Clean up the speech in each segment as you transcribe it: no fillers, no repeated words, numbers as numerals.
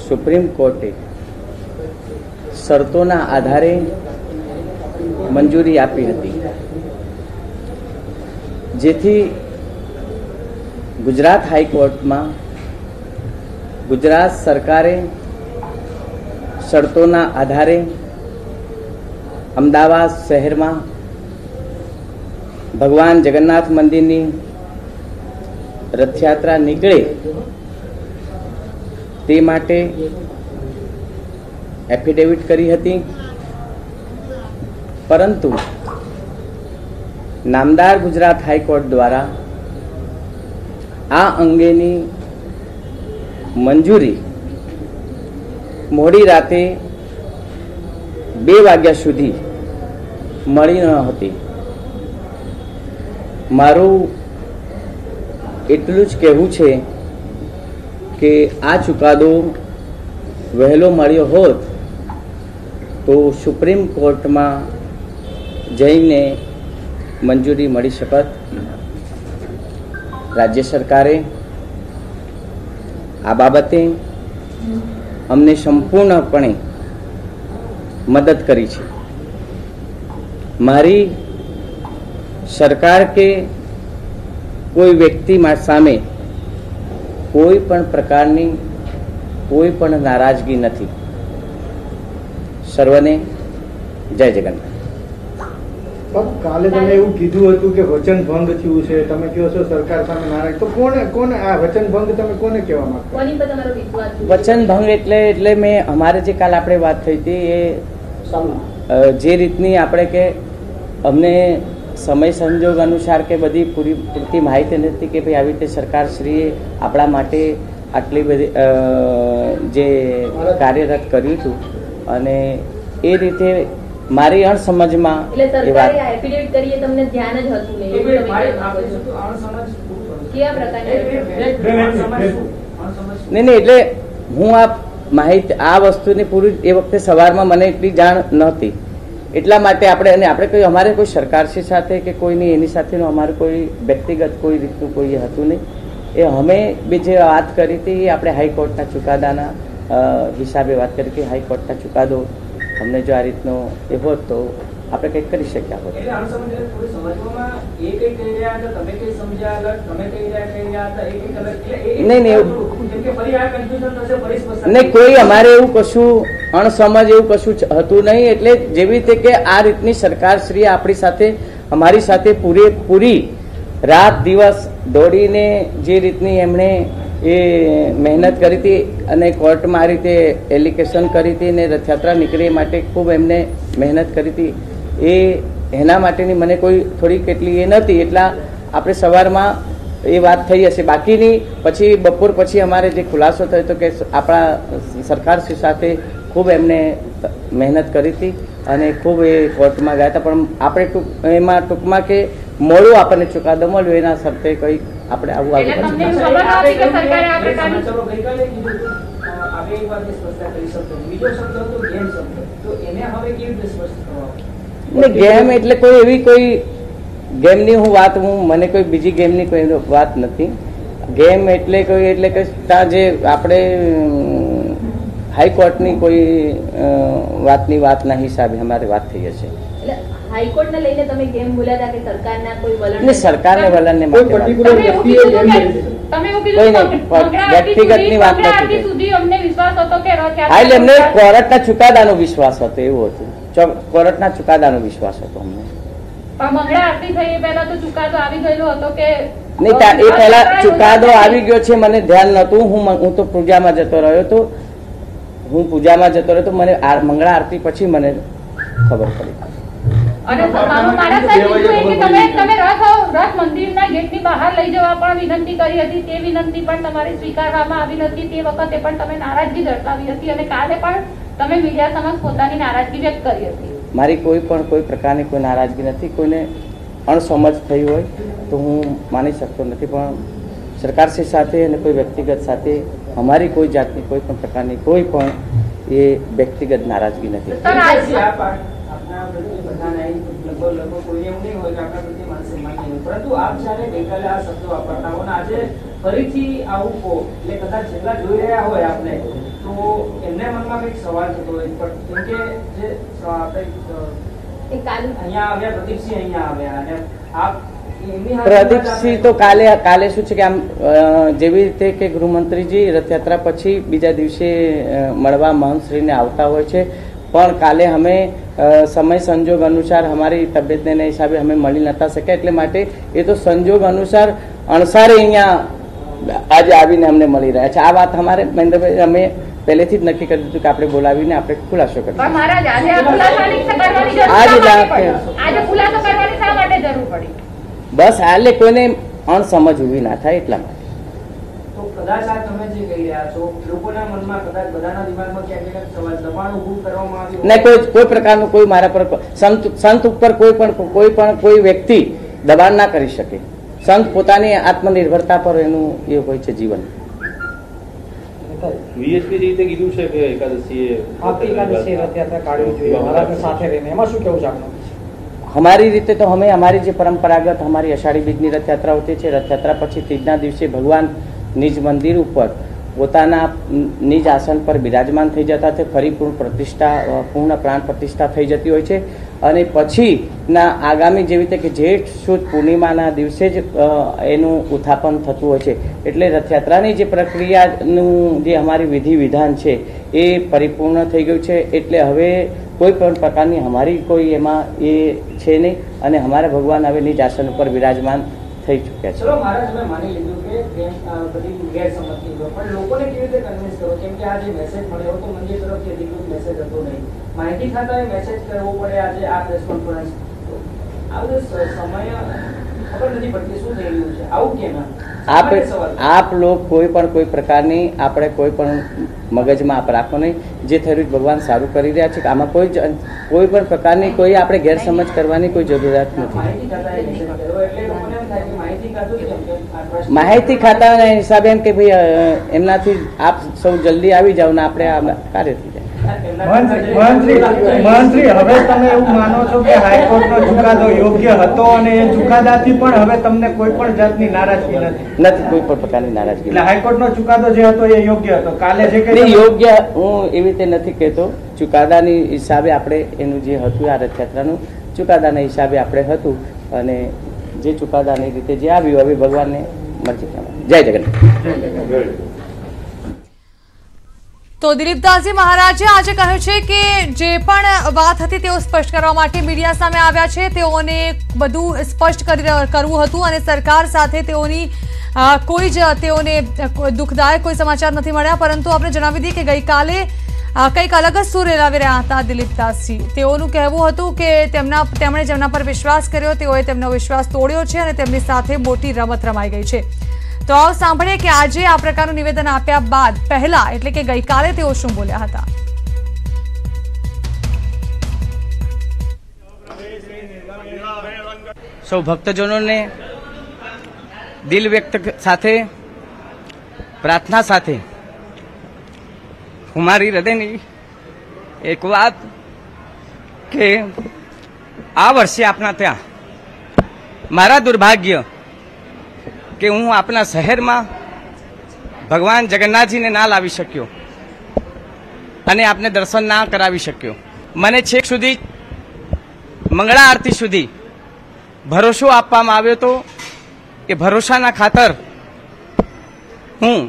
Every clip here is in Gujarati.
સુપ્રીમ કોર્ટે શરતોના આધારે મંજૂરી આપી હતી, જેથી ગુજરાત હાઈકોર્ટમાં ગુજરાત સરકારે શરતોના આધારે અમદાવાદ શહેરમાં ભગવાન જગન્નાથ મંદિરની રથયાત્રા નીકળે તે માટે એફિડેવિટ કરી હતી, પરંતુ નામદાર ગુજરાત હાઈકોર્ટ દ્વારા આ અંગેની મંજૂરી મોડી રાતે 2 વાગ્યા સુધી મળી ન હતી. મારું એટલું જ કહેવું છે કે આ ચુકાદો વહેલો મળ્યો હોત તો સુપ્રીમ કોર્ટમાં જઈને મંજૂરી મળી શકત. રાજ્ય સરકારે આ બાબતે અમને સંપૂર્ણપણે મદદ કરી છે. મારી સરકાર કે કોઈ વ્યક્તિ સામે કોઈ પણ પ્રકારની કોઈ પણ નારાજગી નથી. સર્વને જય જગન્નાથ. કાલે તમે એવું કીધું હતું કે વચન ભંગ થયું છે, તમે કહો છો સરકાર સામે નારાજ, તો કોને આ વચન ભંગ તમે કોને કહેવા માંગો? વચન ભંગ એટલે મેં અમારે જે કાલ આપણે વાત થઈ હતી એ જે રીતની આપણે કે અમને સમય સંજોગ અનુસાર કે બધી પૂરતી માહિતી નથી કે ભાઈ આવી રીતે સરકારશ્રીએ આપણા માટે આટલી બધી જે કાર્યરત કર્યું હતું, અને એ રીતે મારી અણસમજમાં એ વાત નહીં, એટલે હું આ માહિતી આ વસ્તુની પૂરી એ વખતે સવારમાં મને એટલી જાણ નહોતી, એટલા માટે આપણે કોઈ અમારે કોઈ સરકારશ્રી સાથે કે કોઈની એની સાથેનું અમારું કોઈ વ્યક્તિગત કોઈ રીતનું કોઈ હતું નહીં. એ અમે જે વાત કરી હતી એ આપણે હાઈકોર્ટના ચુકાદાના હિસાબે વાત કરી કે હાઈકોર્ટના ચુકાદો અમને જો આ રીતનો એ હોત તો આપણે કંઈક કરી શક્યા હોત. નહીં, કોઈ અમારે એવું કશું અણસમજ એવું કશું હતું નહીં. એટલે જેવી રીતે કે આ રીતની સરકારશ્રીએ આપણી સાથે અમારી સાથે પૂરેપૂરી રાત દિવસ દોડીને જે રીતની એમણે એ મહેનત કરી હતી અને કોર્ટમાં આ રીતે એલિગેશન કરી હતી ને રથયાત્રા નીકળે એ માટે ખૂબ એમને મહેનત કરી હતી, એના માટેની મને કોઈ થોડી કેટલી એ નહોતી. એટલા આપણે સવારમાં એ વાત થઈ હશે. બાકીની પછી બપોર પછી અમારે જે ખુલાસો થયો હતો કે આપણા સરકારશ્રી સાથે ખૂબ એમને મહેનત કરી હતી અને ખૂબ એ કોર્ટમાં ગયા હતા, પણ આપણે એમાં ટૂંકમાં કે મોડું આપણને ચુકાદો મળ્યો એના શરતે કંઈક આપણે આવું આવ્યું. ગેમ એટલે કોઈ એવી કોઈ ગેમની મને કોઈ બીજી ગેમની કોઈ વાત નથી. ગેમ એટલે કોઈ એટલે કે જે આપણે હાઈકોર્ટની કોઈ વાતની વાતના હિસાબે અમારે વાત થઈ હશે. હાઈકોર્ટને લઈને તમે ગેમ બોલ્યા હતા કે સરકારના કોઈ વલણ ને સરકારને વલણને માટે વ્યક્તિગતની વાત નથી. હા, એટલે અમને કોર્ટના ચુકાદાનો વિશ્વાસ હતો, એવું હતું. કોર્ટના ચુકાદાનો વિશ્વાસ હતો અમને. મંગળા આરતી થઈ એ પહેલા તો ચુકાદો આવી ગયેલો હતો કે નહીં? એ પહેલા ચુકાદો આવી ગયો છે, મને ધ્યાન નહોતું. હું તો પૂજામાં જતો રહ્યો તો મને મંગળા આરતી પછી મને ખબર પડી. અને તમે રથ મંદિરના ગેટની બહાર લઈ જવા પણ વિનંતી કરી હતી, તે વિનંતી પણ તમારી સ્વીકારવામાં આવી નથી. તે વખતે પણ તમે નારાજગી દર્શાવી હતી અને કાલે પણ તમે મીડિયા સમક્ષ પોતાની નારાજગી વ્યક્ત કરી હતી. મારી કોઈ પ્રકારની કોઈ નારાજગી નથી. કોઈને અણસમજ થઈ હોય તો હું માની શકતો નથી, પણ સરકારશ્રી સાથે અને કોઈ વ્યક્તિગત સાથે અમારી કોઈ જાતની કોઈ પણ પ્રકારની કોઈ પણ એ વ્યક્તિગત નારાજગી નથી. પરંતુ આપ જ્યારે ગઈકાલે આ શબ્દો વાપરતા હો ને આજે ફરીથી આવું કહો એટલે કદાચ જેટલા જોઈ રહ્યા હોય આપને તો તો એમને મનમાં કંઈક સવાલ થતો હોય પણ કેમ કે જે અહીંયા આવ્યા પ્રદીપસિંહ અહીંયા આવ્યા અને આપ પ્રદીપસિંહ તો કાલે શું છે કે આમ જેવી રીતે કે ગૃહમંત્રીજી રથયાત્રા પછી બીજા દિવસે મળવા મહંતશ્રીને આવતા હોય છે, પણ કાલે અમે સમય સંજોગ અનુસાર અમારી તબિયતને હિસાબે અમે મળી નતા શક્યા, એટલે માટે એ તો સંજોગ અનુસાર અણસારે અહીંયા આજે આવીને અમને મળી રહ્યા છે. આ વાત અમારે મહેન્દ્રભાઈ અમે પહેલેથી જ નક્કી કરી દીધું કે આપણે બોલાવીને આપણે ખુલાસો કરીશું. બસ હાલે કોઈને અણસમજ ઉભી ના થાય એટલા માટે. તો કદાચ આ તમે જે કહી રહ્યા છો લોકોના મનમાં કદાચ બધાના દિમાગમાં ક્યાંક ને ક્યાંક સવાલ દબાણ ઊભું કરવામાં આવ્યું નહીં, કોઈ પ્રકારનું કોઈ મારા પર સંત ઉપર કોઈ વ્યક્તિ દબાણ ના કરી શકે. સંત પોતાની આત્મનિર્ભરતા પર એનું એ હોય છે જીવન. વીએસપી રીતે કીધું છે કે એકાદશીએ રથયાત્રા કાઢવી જોઈએ મહારાજની સાથે રહીને, એમાં શું કેવું છે આપનું? અમારી રીતે તો અમે અમારી જે પરંપરાગત અમારી અષાઢી બીજની રથયાત્રા હોતી છે, રથયાત્રા પછી ત્રીજના દિવસે ભગવાન નિજ મંદિર ઉપર પોતાના નિજ આસન પર બિરાજમાન થઈ જતા તે ફરી પૂર્ણ પ્રાણ પ્રતિષ્ઠા થઈ જતી હોય છે, અને પછીના આગામી જેવી રીતે કે જેઠ સુદ પૂર્ણિમાના દિવસે જ એનું ઉત્થાપન થતું હોય છે. એટલે રથયાત્રાની જે પ્રક્રિયાનું જે અમારી વિધિ વિધાન છે એ પરિપૂર્ણ થઈ ગયું છે. એટલે હવે કોઈ પણ પ્રકારની અમારી કોઈ એમાં એ છે નહીં, અને અમારા ભગવાન હવે નિજ આસન ઉપર બિરાજમાન થઈ ચૂક્યા છે. ચલો મહારાજ અમે માની લીધું કે બધી ગેરસમજથી પણ લોકોને કેવી રીતે કન્વિન્સ કરો, કેમ કે આ જે મેસેજ મળ્યો તો મંદિર તરફથી અધિકૃત મેસેજ હતો નહીં, માહિતી ખાતાએ મેસેજ કરવો પડે આજે આ પ્રેસ કોન્ફરન્સ, આ બધું સમય ખબર નથી પડતી શું થઈ રહ્યું છે, આવું કેમ? આપ લોગ કોઈ પ્રકારની આપણે કોઈ પણ મગજમાં આપ રાખો નહીં. જે થયું ભગવાન સારું કરી રહ્યા છે, આમાં કોઈ પણ પ્રકારની કોઈ આપણે ગેરસમજ કરવાની કોઈ જરૂરિયાત નથી. માહિતી ખાતાના હિસાબે એમ કે ભાઈ એમનાથી આપ સૌ જલ્દી આવી જાવ ને આપણે આ કાર્ય થઈ જાય. મહંત્રી, હવે તમે એવું માનો છો કે હાઈકોર્ટનો ચુકાદો યોગ્ય હતો અને એ ચુકાદાથી પણ હવે તમને કોઈ પણ જાતની નારાજગી નથી? કોઈ પણ પ્રકારની નારાજગી. હાઈકોર્ટનો ચુકાદો જે હતો એ યોગ્ય હતો. કાલે જે યોગ્ય હું એવી રીતે નથી કહેતો, ચુકાદાની હિસાબે આપણે એનું જે હતું આ રથયાત્રાનું ચુકાદાના હિસાબે આપણે હતું, અને જે ચુકાદાની રીતે જે આવ્યું હવે ભગવાનને મરજી પ્રમાણે. જય જગન્નાથ. તો દિલીપદાસજી મહારાજે આજે કહ્યું છે કે જે પણ વાત હતી તેઓ સ્પષ્ટ કરવા માટે મીડિયા સામે આવ્યા છે. તેઓને બધું સ્પષ્ટ કરવું હતું અને સરકાર સાથે તેઓની કોઈ જ તેઓને દુઃખદાયક કોઈ સમાચાર નથી મળ્યા, પરંતુ આપણે જણાવી દઈએ કે ગઈકાલે કંઈક અલગ જ સૂર રેલાવી રહ્યા હતા દિલીપદાસજી. તેઓનું કહેવું હતું કે તેમણે જેમના પર વિશ્વાસ કર્યો તેઓએ તેમનો વિશ્વાસ તોડ્યો છે અને તેમની સાથે મોટી રમત રમાઈ ગઈ છે. તો આવો સાંભળીએ કે આજે આ પ્રકારનું નિવેદન આપ્યા બાદ પહેલા એટલે કે ગઈકાલે તેઓ શું બોલ્યા હતા. સૌ ભક્તજનોને દિલ વ્યક્ત સાથે પ્રાર્થના સાથે મારી હૃદયની એક વાત કે આ વર્ષે આપણા ત્યાં મારા દુર્ભાગ્ય કે હું આપણા શહેરમાં ભગવાન જગન્નાથજીને ના લાવી શક્યો અને આપને દર્શન ના કરાવી શક્યો. મને છેક સુધી મંગળા આરતી સુધી ભરોસો આપવામાં આવ્યો હતો કે ભરોસાના ખાતર હું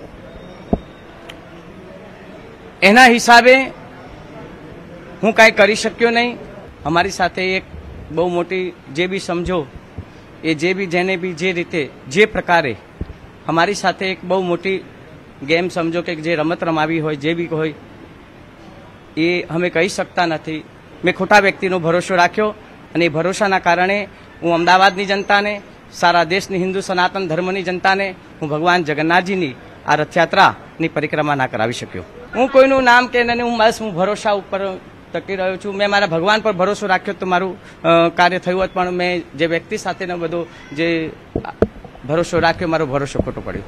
એના હિસાબે હું કાંઈ કરી શક્યો નહીં. અમારી સાથે એક બહુ મોટી જે બી સમજો એ જે બી જેને બી જે રીતે જે પ્રકારે અમારી સાથે એક બહુ મોટી ગેમ સમજો કે જે રમત રમાવી હોય જે બી હોય એ અમે કહી શકતા નથી. મેં ખોટા વ્યક્તિનો ભરોસો રાખ્યો અને એ ભરોસાના કારણે હું અમદાવાદની જનતાને, સારા દેશની હિન્દુ સનાતન ધર્મની જનતાને હું ભગવાન જગન્નાથજીની આ રથયાત્રાની પરિક્રમા ના કરાવી શક્યો. હું કોઈનું નામ કે નહીં, હું ભરોસા ઉપર ટકી રહ્યો છું. મેં મારા ભગવાન પર ભરોસો રાખ્યો તો મારું કાર્ય થયું હોત, પણ મેં જે વ્યક્તિ સાથેનો બધો જે ભરોસો રાખ્યો મારો ભરોસો ખોટો પડ્યો.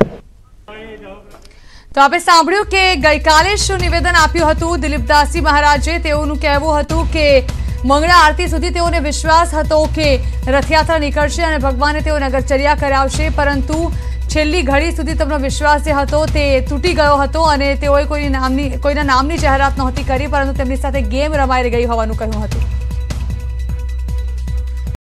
તો આપણે સાંભળ્યું કે ગઈકાલે શું નિવેદન આપ્યું હતું દિલીપદાસજી મહારાજે. તેઓનું કહેવું હતું કે મંગળા આરતી સુધી તેઓને વિશ્વાસ હતો કે રથયાત્રા નીકળશે અને ભગવાને તેઓ નગરચર્યા કરાવશે, પરંતુ છેલ્લી ઘડી સુધી તેમનો વિશ્વાસ જે હતો તે તૂટી ગયો હતો અને તેઓએ કોઈના નામની જાહેરાત નહોતી કરી, પરંતુ તેમની સાથે ગેમ રમાઈ ગઈ હોવાનું કહ્યું હતું.